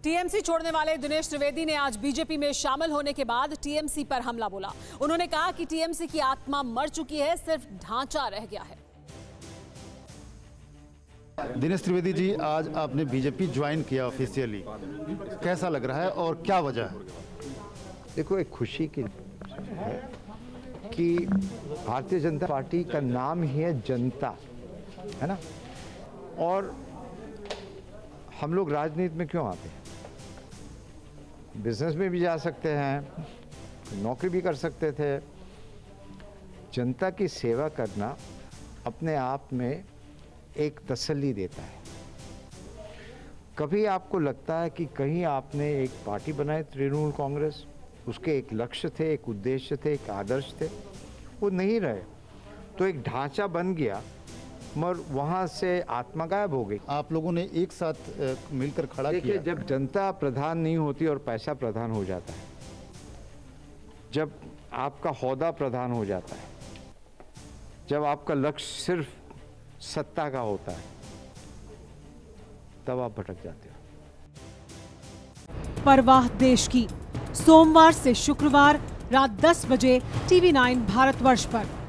TMC छोड़ने वाले दिनेश त्रिवेदी ने आज बीजेपी में शामिल होने के बाद टीएमसी पर हमला बोला। उन्होंने कहा कि टीएमसी की आत्मा मर चुकी है, सिर्फ ढांचा रह गया है। दिनेश त्रिवेदी जी, आज आपने बीजेपी ज्वाइन किया ऑफिशियली, कैसा लग रहा है और क्या वजह है? देखो, एक खुशी की है कि भारतीय जनता पार्टी का नाम ही है जनता, है ना। और हम लोग राजनीति में क्यों आते हैं? बिजनेस में भी जा सकते हैं, नौकरी भी कर सकते थे। जनता की सेवा करना अपने आप में एक तसल्ली देता है। कभी आपको लगता है कि कहीं आपने एक पार्टी बनाई तृणमूल कांग्रेस, उसके एक लक्ष्य थे, एक उद्देश्य थे, एक आदर्श थे, वो नहीं रहे, तो एक ढांचा बन गया मगर वहाँ से आत्मा गायब हो गई। आप लोगों ने एक साथ मिलकर खड़ा किया। देखिए, जब जनता प्रधान नहीं होती और पैसा प्रधान हो जाता है, जब आपका ओहदा प्रधान हो जाता है, जब आपका लक्ष्य सिर्फ सत्ता का होता है, तब आप भटक जाते हो। परवाह देश की, सोमवार से शुक्रवार रात 10 बजे TV9 भारतवर्ष पर।